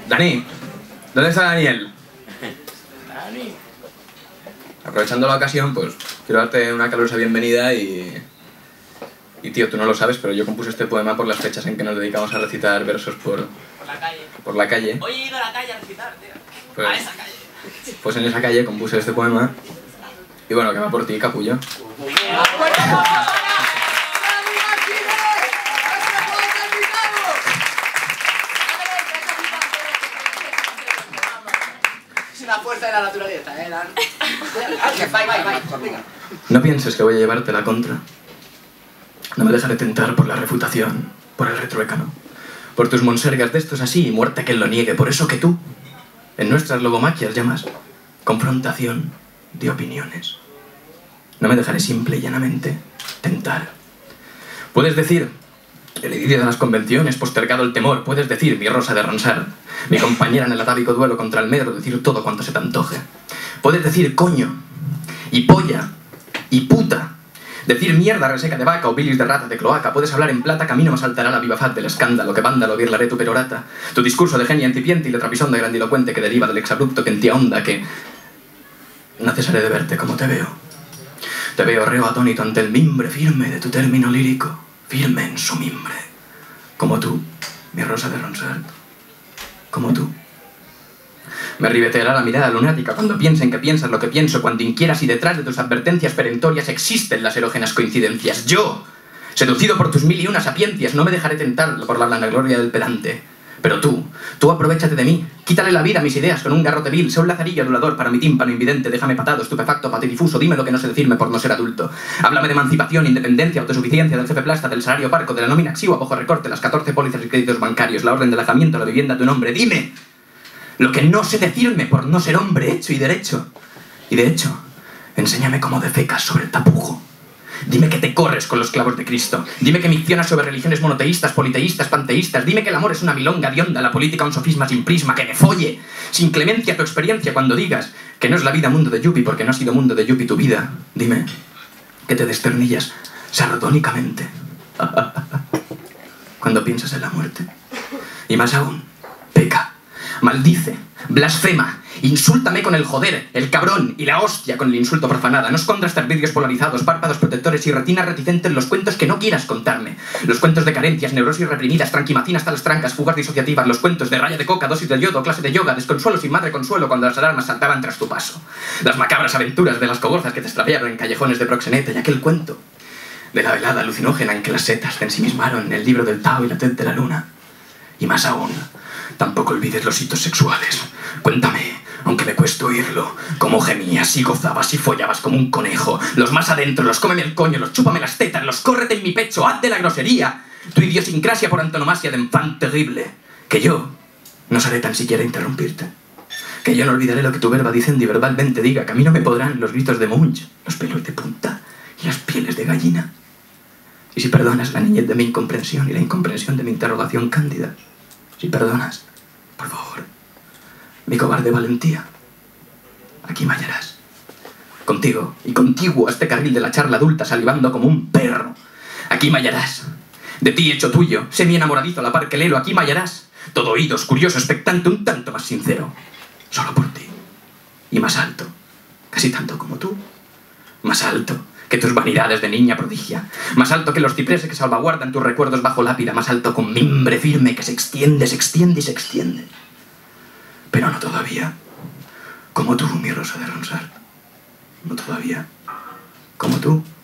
Dani, ¿dónde está Daniel? Dani. Aprovechando la ocasión, pues quiero darte una calurosa bienvenida y tío, tú no lo sabes, pero yo compuse este poema por las fechas en que nos dedicamos a recitar versos por la calle. Hoy he ido a la calle a recitar, tío. Pues, a esa calle. Pues en esa calle compuse este poema. Y bueno, que va por ti, capullo. Es una fuerza de la naturaleza, Dan. Venga. No pienses que voy a llevarte la contra. No me dejaré tentar por la refutación, por el retruécano, por tus monsergas de estos así y muerte a quien lo niegue. Por eso que tú, en nuestras logomaquias llamas confrontación de opiniones. No me dejaré simple y llanamente tentar. Puedes decir, el idilio de las convenciones, postergado el temor. Puedes decir, mi rosa de Ronsard, mi compañera en el atávico duelo contra el medro, decir todo cuanto se te antoje. Puedes decir coño, y polla, y puta. Decir mierda reseca de vaca o bilis de rata de cloaca. Puedes hablar en plata, camino me saltará la viva faz del escándalo, que vándalo virlaré tu perorata. Tu discurso de genia incipiente y de trapisonda grandilocuente que deriva del exabrupto que en ti ahonda, que no cesaré de verte como te veo. Te veo reo atónito ante el mimbre firme de tu término lírico, firme en su mimbre. Como tú, mi rosa de Ronsard, como tú. Me ribeteará la mirada lunática cuando piensen que piensas lo que pienso, cuando inquieras y detrás de tus advertencias perentorias existen las erógenas coincidencias. Yo, seducido por tus 1001 sapiencias, no me dejaré tentar por la vanagloria del pedante. Pero tú aprovéchate de mí, quítale la vida a mis ideas con un garrote vil, sé un lazarillo adulador para mi tímpano invidente, déjame patado, estupefacto, patidifuso, dime lo que no sé decirme por no ser adulto. Háblame de emancipación, independencia, autosuficiencia, del jefe plasta, del salario parco, de la nómina exigua bajo recorte, las 14 pólizas y créditos bancarios, la orden de alojamiento, la vivienda a tu nombre. Dime lo que no sé decirme por no ser hombre hecho y derecho. Y de hecho, enséñame cómo defecas sobre el tapujo. Dime que te corres con los clavos de Cristo. Dime que miccionas sobre religiones monoteístas, politeístas, panteístas. Dime que el amor es una milonga de onda, la política un sofisma sin prisma, que me folle. Sin clemencia tu experiencia cuando digas que no es la vida mundo de Yuppie porque no ha sido mundo de Yuppie tu vida. Dime que te desternillas sardónicamente cuando piensas en la muerte. Y más aún, peca, maldice, blasfema, insúltame con el joder, el cabrón y la hostia con el insulto profanada. No escondas vidrios polarizados, párpados protectores y retinas reticentes los cuentos que no quieras contarme. Los cuentos de carencias, neurosis reprimidas, tranquimacina hasta las trancas, fugas disociativas, los cuentos de raya de coca, dosis de yodo, clase de yoga, desconsuelo sin madre consuelo cuando las alarmas saltaban tras tu paso. Las macabras aventuras de las cogozas que te extraviaron en callejones de proxeneta y aquel cuento de la velada alucinógena en que las setas se ensimismaron en el libro del Tao y la ted de la luna. Y más aún, tampoco olvides los hitos sexuales. Cuéntame, aunque me cueste oírlo, cómo gemías y gozabas y follabas como un conejo. Los más adentro, los cómeme el coño, los chúpame las tetas, los córrete en mi pecho, haz de la grosería tu idiosincrasia por antonomasia de enfant terrible. Que yo no osaré tan siquiera interrumpirte. Que yo no olvidaré lo que tu verba dicen y verbalmente diga. Que a mí no me podrán los gritos de Munch, los pelos de punta y las pieles de gallina. Y si perdonas la niñez de mi incomprensión y la incomprensión de mi interrogación cándida, si perdonas, por favor, mi cobarde valentía, aquí me hallarás. Contigo y contiguo a este carril de la charla adulta salivando como un perro. Aquí me hallarás. De ti hecho tuyo, semi enamoradizo a la par que lelo, aquí me hallarás. Todo oídos, curioso, expectante, un tanto más sincero. Solo por ti. Y más alto, casi tanto como tú. Más alto que tus vanidades de niña prodigia. Más alto que los cipreses que salvaguardan tus recuerdos bajo lápida. Más alto con mimbre firme que se extiende y se extiende. Pero no todavía. Como tú, mi rosa de Ronsard. No todavía. Como tú.